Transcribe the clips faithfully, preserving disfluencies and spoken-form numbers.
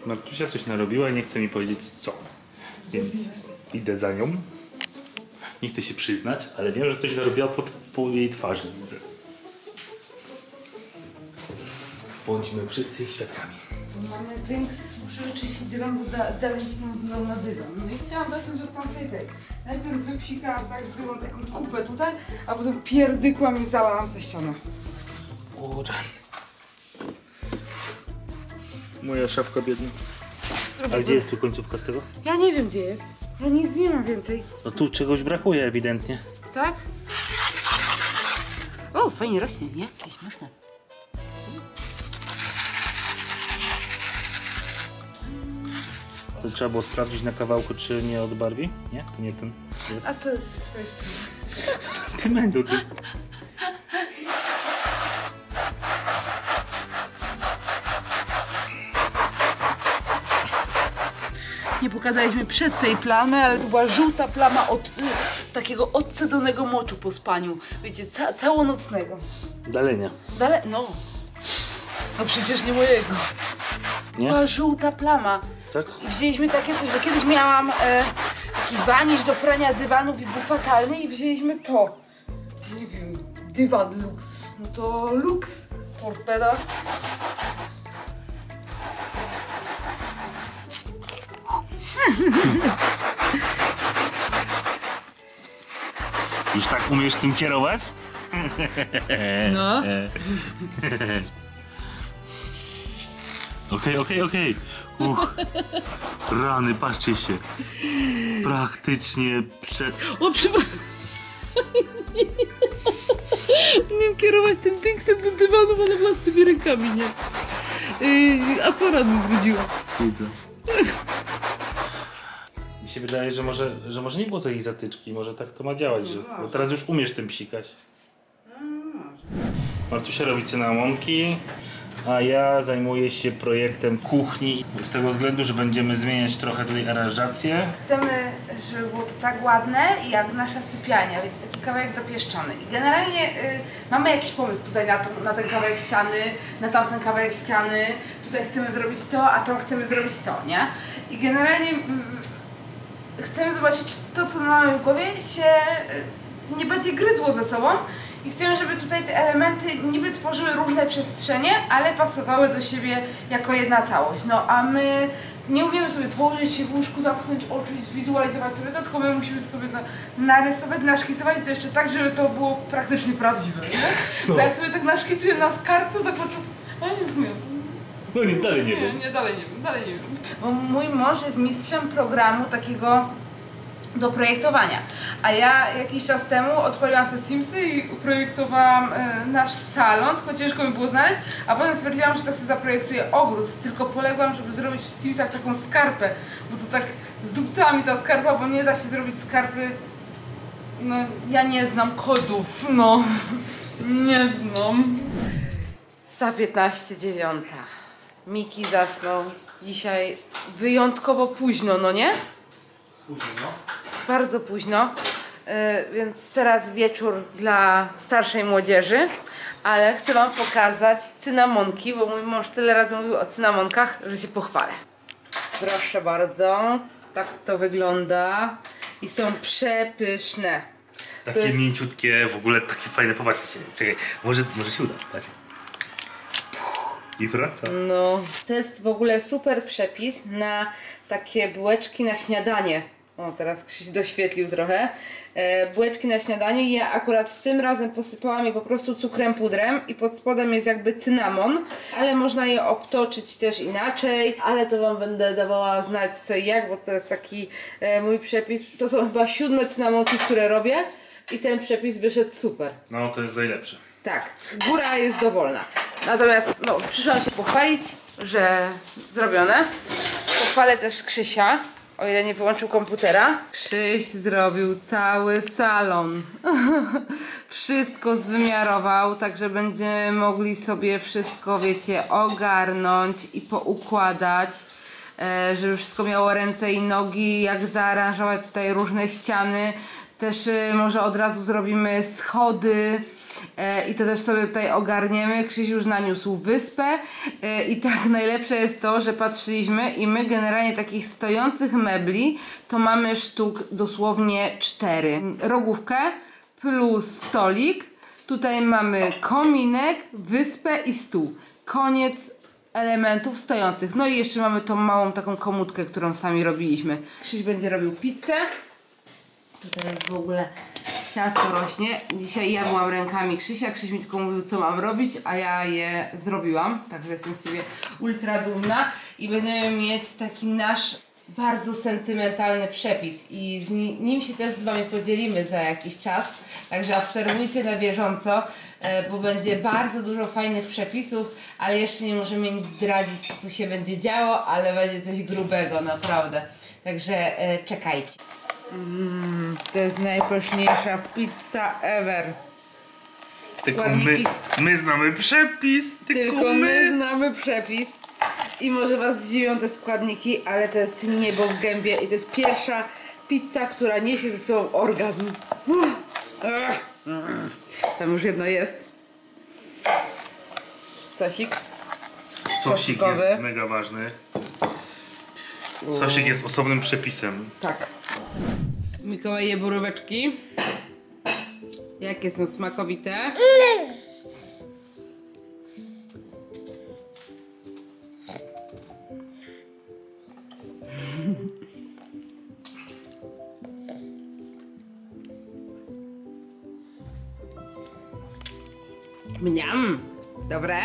Martusia coś narobiła i nie chce mi powiedzieć co. Więc idę za nią. Nie chcę się przyznać, ale wiem, że coś narobiła pod, po jej twarzy. Widzę. Bądźmy wszyscy świadkami. Mamy Drinks, muszę wyczyścić dywan, bo da, dalej się nam na dywan. No i chciałam zacząć od tamtej tej. Najpierw wypsikałam tak, że mam taką kupę tutaj, a potem pierdykłam i załamam ze ścianę. O, moja szafka biedna. A gdzie jest tu końcówka z tego? Ja nie wiem gdzie jest. Ja nic nie mam więcej. No tu czegoś brakuje ewidentnie. Tak? O, fajnie rośnie, nie? Jakieś śmieszne. To trzeba było sprawdzić na kawałku, czy nie od Barbie? Nie? To nie ten. Nie. A to jest z twojej strony. Ty mędu, ty. Nie pokazaliśmy przed tej plamy, ale to była żółta plama od y, takiego odcedzonego moczu po spaniu. Wiecie, ca całonocnego. Dalenia. Dale no. No przecież nie mojego. Nie? Była żółta plama. Tak? I wzięliśmy takie coś, bo kiedyś miałam e, taki wanisz do prania dywanów i był fatalny i wzięliśmy to. Nie wiem, dywan Lux. No to Lux. Torpeda. Już tak umiesz tym kierować? No. Okej, okej, okej. Uch. Rany, patrzcie się. Praktycznie przed... O, przepraszam. Umiem kierować tym Drinksem do dywanu, ale własnymi rękami, nie? Yy, aparat mi wróciła. Widzę. Mi się wydaje, że może, że może nie było takiej zatyczki, może tak to ma działać, że, bo teraz już umiesz tym psikać. Martusia robi cynamonki, a ja zajmuję się projektem kuchni z tego względu, że będziemy zmieniać trochę tutaj aranżację. Chcemy, żeby było to tak ładne jak nasza sypialnia, więc taki kawałek dopieszczony. I generalnie y, mamy jakiś pomysł tutaj na, to, na ten kawałek ściany, na tamten kawałek ściany. Tutaj chcemy zrobić to, a tam chcemy zrobić to, nie? I generalnie y, chcemy zobaczyć, czy to, co mamy w głowie, się y, nie będzie gryzło ze sobą. I chcemy, żeby tutaj te elementy niby tworzyły różne przestrzenie, ale pasowały do siebie jako jedna całość. No a my nie umiemy sobie położyć się w łóżku, zamknąć oczu i zwizualizować sobie to, tylko my musimy sobie to narysować, naszkicować to jeszcze tak, żeby to było praktycznie prawdziwe, nie? No. Bo jak sobie tak naszkicuję na kartce, to poczuł... A nie wiem. No nie, dalej nie, nie wiem. Nie, dalej nie wiem, dalej nie wiem. Bo mój mąż jest mistrzem programu takiego do projektowania. A ja jakiś czas temu odpaliłam sobie Simsy i uprojektowałam e, nasz salon, tylko ciężko mi było znaleźć, a potem stwierdziłam, że tak sobie zaprojektuję ogród, tylko poległam, żeby zrobić w Simsach taką skarpę, bo to tak zdupcała mi ta skarpa, bo nie da się zrobić skarpy. No, ja nie znam kodów, no. Nie znam. Za piętnaście dziewiąta. Miki zasnął dzisiaj wyjątkowo późno, no nie? Późno. Bardzo późno, yy, więc teraz wieczór dla starszej młodzieży, ale chcę wam pokazać cynamonki, bo mój mąż tyle razy mówił o cynamonkach, że się pochwalę. Proszę bardzo, tak to wygląda i są przepyszne. Takie jest... mięciutkie, w ogóle takie fajne, popatrzcie. Czekaj, może, może się uda, patrzcie. I wraca. No, to jest w ogóle super przepis na takie bułeczki na śniadanie. O, teraz Krzyś doświetlił trochę. E, bułeczki na śniadanie. Ja akurat tym razem posypałam je po prostu cukrem pudrem i pod spodem jest jakby cynamon, ale można je obtoczyć też inaczej, ale to wam będę dawała znać co i jak, bo to jest taki e, mój przepis. To są chyba siódme cynamonki, które robię i ten przepis wyszedł super. No, to jest najlepsze. Tak, góra jest dowolna. Natomiast no, przyszłam się pochwalić, że zrobione. Pochwalę też Krzysia, o ile nie wyłączył komputera. Krzyś zrobił cały salon. Wszystko zwymiarował, także będziemy mogli sobie wszystko, wiecie, ogarnąć i poukładać. E, żeby wszystko miało ręce i nogi, jak zaaranżować tutaj różne ściany. Też e, może od razu zrobimy schody. I to też sobie tutaj ogarniemy. Krzyś już naniósł wyspę i tak najlepsze jest to, że patrzyliśmy i my generalnie takich stojących mebli to mamy sztuk dosłownie cztery. Rogówkę plus stolik. Tutaj mamy kominek, wyspę i stół. Koniec elementów stojących. No i jeszcze mamy tą małą taką komódkę, którą sami robiliśmy. Krzyś będzie robił pizzę. Tutaj jest w ogóle ciasto rośnie. Dzisiaj ja byłam rękami Krzysia. Krzyś mi tylko mówił, co mam robić, a ja je zrobiłam. Także jestem z siebie ultra dumna. I będziemy mieć taki nasz bardzo sentymentalny przepis. I z nim się też z wami podzielimy za jakiś czas. Także obserwujcie na bieżąco, bo będzie bardzo dużo fajnych przepisów, ale jeszcze nie możemy nic zdradzić, co tu się będzie działo, ale będzie coś grubego, naprawdę. Także czekajcie. Mm, to jest najpyszniejsza pizza ever. Tylko my, my znamy przepis. Tylko, tylko my. my znamy przepis. I może was zdziwią te składniki, ale to jest niebo w gębie i to jest pierwsza pizza, która niesie ze sobą orgazm. Tam już jedno jest. Sosik. Sosik Sosikowy. jest mega ważny. Sosik jest osobnym przepisem. Tak. Mikołaj je boróweczki. Jakie są smakowite? Mniam. Dobre?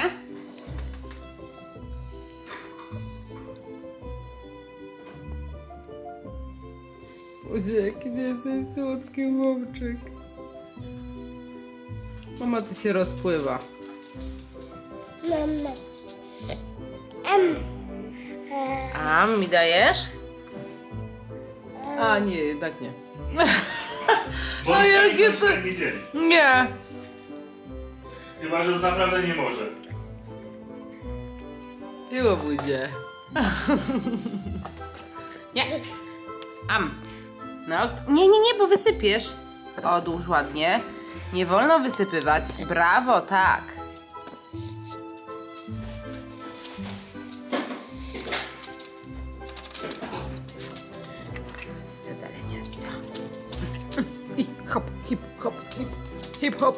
Boże, jaki to jest słodki łomczyk. Mama, to się rozpływa. Mama. A mi dajesz? A nie, jednak nie. Bo jakie to... nie dzieli. Nie. Chyba, że już naprawdę nie może. Nie łobudzie. Nie. Am. No, nie, nie, nie, bo wysypiesz. Odłóż ładnie. Nie wolno wysypywać. Brawo, tak. Co dalej nie jest? I hop, hip, hop, hip, hip, hop.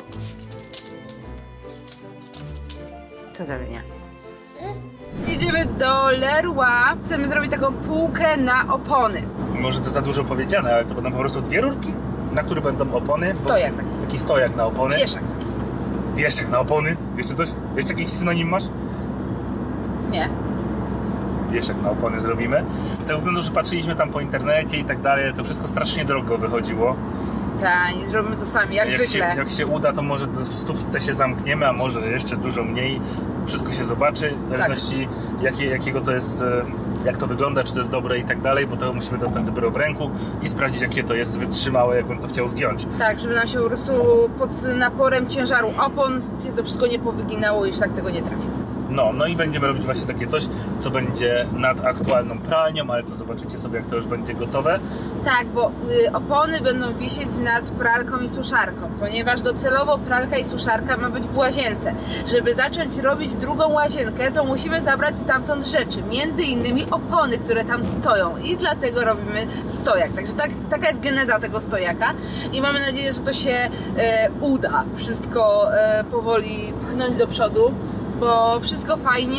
Co dalej nie? Idziemy do Leroy. Chcemy zrobić taką półkę na opony. Może to za dużo powiedziane, ale to będą po prostu dwie rurki, na które będą opony. Stojak taki. Taki stojak na opony. Wieszak taki. Wieszak na opony. Jeszcze coś? Jeszcze jakiś synonim masz? Nie. Wieszak na opony zrobimy. Z tego względu, że patrzyliśmy tam po internecie i tak dalej, to wszystko strasznie drogo wychodziło. Tak, i zrobimy to sami, jak, jak zwykle. Się, jak się uda, to może w stówce się zamkniemy, a może jeszcze dużo mniej. Wszystko się zobaczy, w zależności tak. jakie, jakiego to jest, jak to wygląda, czy to jest dobre i tak dalej, bo to musimy dopiero dopiero w ręku i sprawdzić, jakie to jest wytrzymałe, jakbym to chciał zgiąć. Tak, żeby nam się po prostu pod naporem ciężaru opon się to wszystko nie powyginało i już tak tego nie trafi. No, no i będziemy robić właśnie takie coś, co będzie nad aktualną pralnią, ale to zobaczycie sobie, jak to już będzie gotowe. Tak, bo y, opony będą wisieć nad pralką i suszarką, ponieważ docelowo pralka i suszarka ma być w łazience. Żeby zacząć robić drugą łazienkę, to musimy zabrać stamtąd rzeczy, między innymi opony, które tam stoją i dlatego robimy stojak. Także tak, taka jest geneza tego stojaka i mamy nadzieję, że to się y, uda wszystko y, powoli pchnąć do przodu. Bo wszystko fajnie,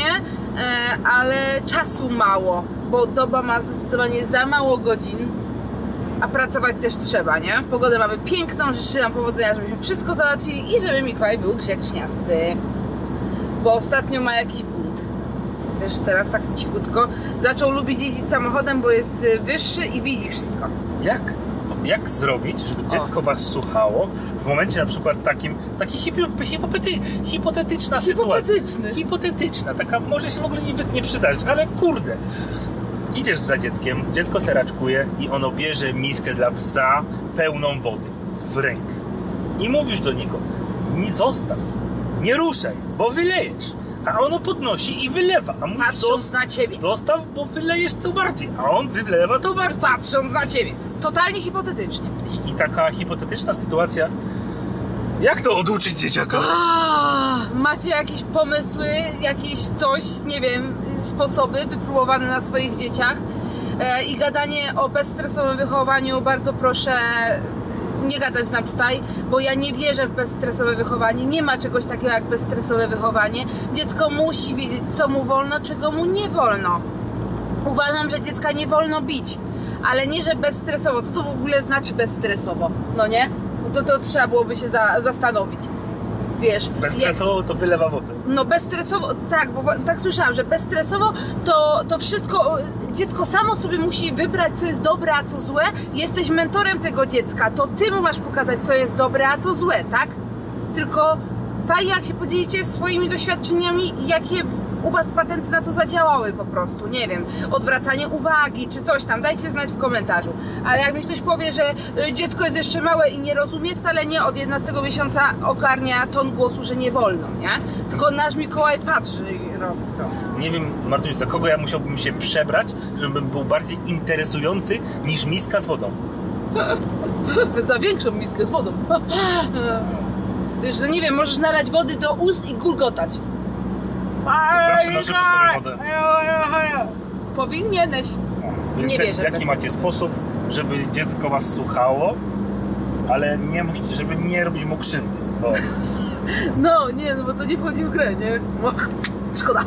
ale czasu mało, bo doba ma zdecydowanie za mało godzin, a pracować też trzeba, nie? Pogodę mamy piękną, życzę nam powodzenia, żebyśmy wszystko załatwili i żeby Mikołaj był grzeczniasty, bo ostatnio ma jakiś bunt. Też teraz tak cichutko zaczął lubić jeździć samochodem, bo jest wyższy i widzi wszystko. Jak? Jak zrobić, żeby dziecko o. was słuchało w momencie na przykład takim, taki hipopety, hipotetyczna sytuacja. Hipotetyczna, taka może się w ogóle nie, nie przydarzyć, ale kurde. Idziesz za dzieckiem, dziecko seraczkuje i ono bierze miskę dla psa pełną wody w rękę. I mówisz do niego, nie zostaw, nie ruszaj, bo wylejesz. A ono podnosi i wylewa, a mówisz, patrząc na ciebie. Zostaw, bo wylejesz to bardziej, a on wylewa to bardziej. Patrząc na ciebie. Totalnie hipotetycznie. I, i taka hipotetyczna sytuacja Jak to oduczyć dzieciaka? A, macie jakieś pomysły, jakieś coś, nie wiem, sposoby wypróbowane na swoich dzieciach? E, I gadanie o bezstresowym wychowaniu, bardzo proszę nie gadać nam tutaj, bo ja nie wierzę w bezstresowe wychowanie. Nie ma czegoś takiego jak bezstresowe wychowanie. Dziecko musi wiedzieć, co mu wolno, czego mu nie wolno. Uważam, że dziecka nie wolno bić, ale nie, że bezstresowo. Co to w ogóle znaczy bezstresowo? No nie? To, to trzeba byłoby się za, zastanowić. Wiesz, bezstresowo to wylewa wodę. No bezstresowo, tak, bo tak słyszałam, że bezstresowo to, to wszystko, dziecko samo sobie musi wybrać, co jest dobre, a co złe. Jesteś mentorem tego dziecka, to ty mu masz pokazać, co jest dobre, a co złe, tak? Tylko fajnie, jak się podzielicie swoimi doświadczeniami, jakie u was patenty na to zadziałały po prostu, nie wiem, odwracanie uwagi czy coś tam, dajcie znać w komentarzu. Ale jak mi ktoś powie, że dziecko jest jeszcze małe i nie rozumie, wcale nie, od jedenastego miesiąca ogarnia ton głosu, że nie wolno, nie? Tylko nasz Mikołaj patrzy i robi to. Nie wiem, Martuś, za kogo ja musiałbym się przebrać, żebym był bardziej interesujący niż miska z wodą. Za większą miskę z wodą. Wiesz, że nie wiem, możesz nalać wody do ust i gulgotać. Zawsze noszę przy sobie wodę. Powinieneś. Więc nie wierzę. Jaki macie sposób, żeby dziecko was słuchało, ale nie musicie, żeby nie robić mu krzywdy? Bo... No, nie, no bo to nie wchodzi w grę, nie? O, szkoda.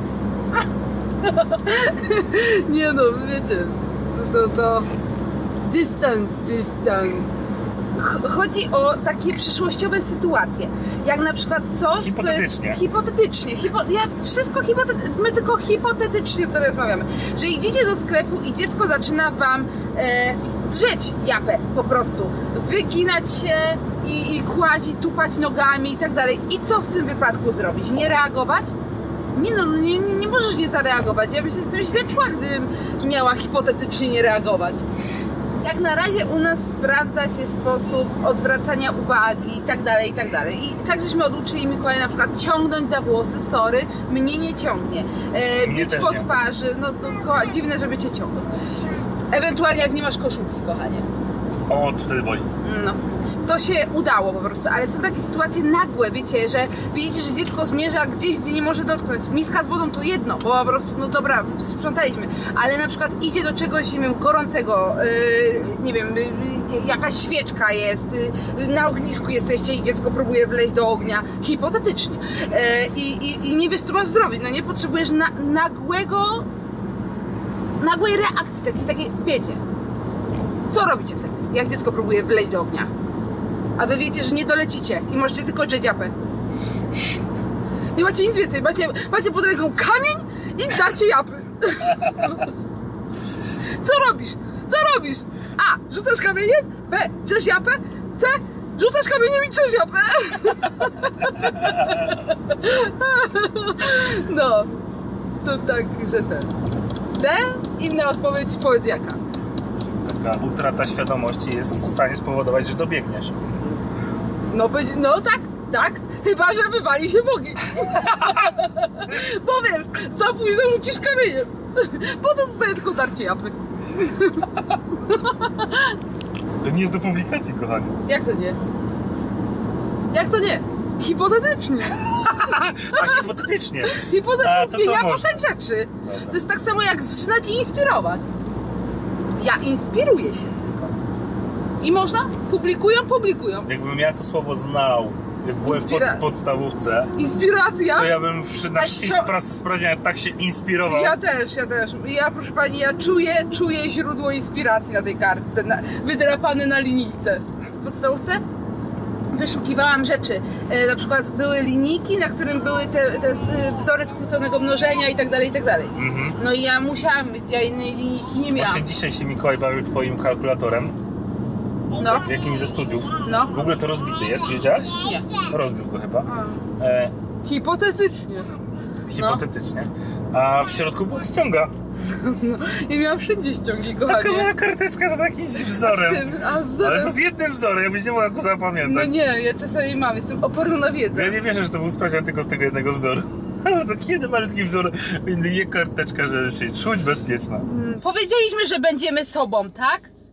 Nie no, wiecie, to, to... Dystans, dystans. Chodzi o takie przyszłościowe sytuacje, jak na przykład coś, co jest hipotetycznie, hipo, ja, wszystko hipotetycznie, my tylko hipotetycznie to rozmawiamy, że idziecie do sklepu i dziecko zaczyna wam e, drzeć japę po prostu, wyginać się i, i kładzić, tupać nogami i tak dalej. I co w tym wypadku zrobić? Nie reagować? Nie no, nie, nie, nie możesz nie zareagować, ja bym się z tym źle czuła, gdybym miała hipotetycznie nie reagować. Jak na razie u nas sprawdza się sposób odwracania uwagi i tak dalej, i tak dalej. I tak żeśmy oduczyli Mikołaja na przykład ciągnąć za włosy, sorry, mnie nie ciągnie. E, bić po twarzy, no to dziwne, żeby cię ciągnął. Ewentualnie jak nie masz koszulki, kochanie. O, to wtedy boli. No, to się udało po prostu, ale są takie sytuacje nagłe, wiecie, że widzicie, że dziecko zmierza gdzieś, gdzie nie może dotknąć. Miska z wodą to jedno, bo po prostu, no dobra, sprzątaliśmy, ale na przykład idzie do czegoś, nie wiem, gorącego, yy, nie wiem, yy, jakaś świeczka jest, yy, na ognisku jesteście i dziecko próbuje wleźć do ognia, hipotetycznie. Yy, i, i nie wiesz, co masz zrobić, no nie? Potrzebujesz na, nagłego, nagłej reakcji, takiej, takiej, wiecie. Co robicie wtedy, jak dziecko próbuje wleźć do ognia? A wy wiecie, że nie dolecicie i możecie tylko drzeć japę. Nie macie nic więcej, macie, macie pod ręką kamień i darcie japy. Co robisz? Co robisz? A. Rzucasz kamieniem? B. Drzesz japę? C. Rzucasz kamieniem i drzesz japę. No. To tak, że ten. D. Inna odpowiedź, powiedz jaka. Taka utrata świadomości jest w stanie spowodować, że dobiegniesz. No, no tak, tak. Chyba że wywali się w ogień. Powiem, za późno rzucisz kamieniem. Potem zostaje tylko darcie japy. To nie jest do publikacji, kochani. Jak to nie? Jak to nie? Hipotetycznie. A hipotetycznie? Hipotetycznie, ja postać rzeczy. Dobra. To jest tak samo jak zżynać i inspirować. Ja inspiruję się tylko. I można? Publikują? Publikują. Jakbym ja to słowo znał, jak byłem Inspira... pod podstawówce, inspiracja? To ja bym na wszystkich cio... sprawdziach tak się inspirował. Ja też, ja też. Ja, proszę pani, ja czuję, czuję źródło inspiracji na tej kartce, na, wydrapane na linijce. W podstawówce wyszukiwałam rzeczy. E, na przykład były linijki, na którym były te, te wzory skróconego mnożenia i tak dalej, i tak dalej. Mhm. No i ja musiałam mieć, ja innej linijki nie miałam. Właśnie dzisiaj się Mikołaj bawił twoim kalkulatorem. No. Jakimś ze studiów. No. W ogóle to rozbity jest, wiedziałaś? Nie. Rozbił go chyba. E... Hipotetycznie. Hipotetycznie. No. A w środku była ściąga. No, ja miałam wszędzie ściągi, kochanie. Taka mała karteczka z jakimś wzorem. A z czym? A z wzorem? Ale to z jednym wzorem, ja byś nie mogła go zapamiętać. No nie, ja czasami mam, jestem oporna na wiedzę. Ja nie wierzę, że to był sprawdzian tylko z tego jednego wzoru. Ale to jeden malutki wzór, nie karteczka, że się czuć bezpieczna. Hmm, powiedzieliśmy, że będziemy sobą, tak?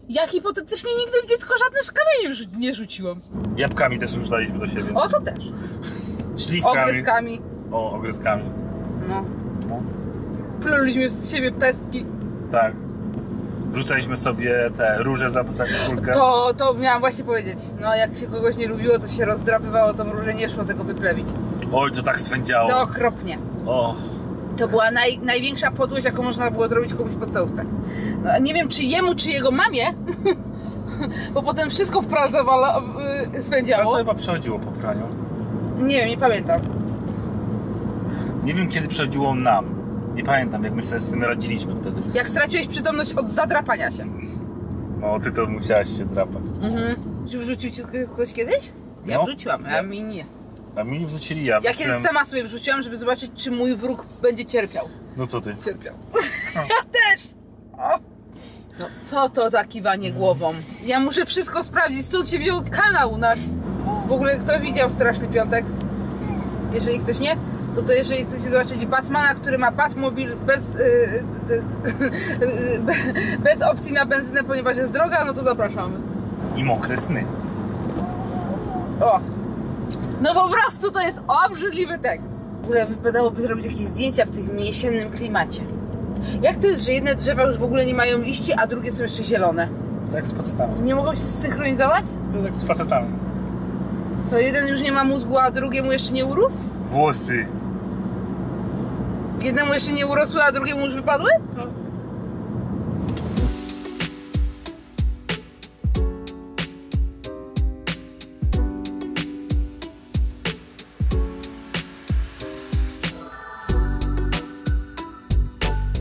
Ja hipotetycznie nigdy w dziecko żadne kamienie nie rzuciłam. Jabłkami też rzucaliśmy do siebie. O, to też. Śliwkami. Ogryzkami. O, ogryzkami. No. No. Pluliśmy z siebie pestki. Tak. Rzucaliśmy sobie te róże za, za koszulkę. To, to miałam właśnie powiedzieć. No, jak się kogoś nie lubiło, to się rozdrapywało tą różę, nie szło tego wyplewić. Oj, to tak swędziało. To okropnie. O. To była naj, największa podłość, jaką można było zrobić komuś w podstawówce. No, nie wiem, czy jemu, czy jego mamie, bo potem wszystko w pralce wala, yy, swędziało. Ale to chyba przechodziło po praniu. Nie wiem, nie pamiętam. Nie wiem, kiedy przechodziło nam. Nie pamiętam, jak my sobie z tym radziliśmy wtedy. Jak straciłeś przytomność od zadrapania się. No, ty to musiałaś się drapać. Mhm. Czy wrzucił ci ktoś kiedyś? Ja No. wrzuciłam, a mi nie. A mi wrzucili ja. Ja wrzuciłem... kiedyś sama sobie wrzuciłam, żeby zobaczyć, czy mój wróg będzie cierpiał. No co ty? Cierpiał. Ja też! O. Co, co to za kiwanie głową? Ja muszę wszystko sprawdzić, stąd się wziął kanał nasz. W ogóle kto widział Straszny Piątek? Jeżeli ktoś nie, to to jeżeli chcecie zobaczyć Batmana, który ma Batmobil bez, yy, yy, bez opcji na benzynę, ponieważ jest droga, no to zapraszamy. I mokre sny. O! No po prostu to jest obrzydliwy tekst. W ogóle wypadałoby zrobić jakieś zdjęcia w tym jesiennym klimacie. Jak to jest, że jedne drzewa już w ogóle nie mają liści, a drugie są jeszcze zielone? Tak jak z facetami. Nie mogą się zsynchronizować? To tak z facetami. To jeden już nie ma mózgu, a drugiemu jeszcze nie urósł? Włosy. Jednemu jeszcze nie urosły, a drugiemu już wypadły? No.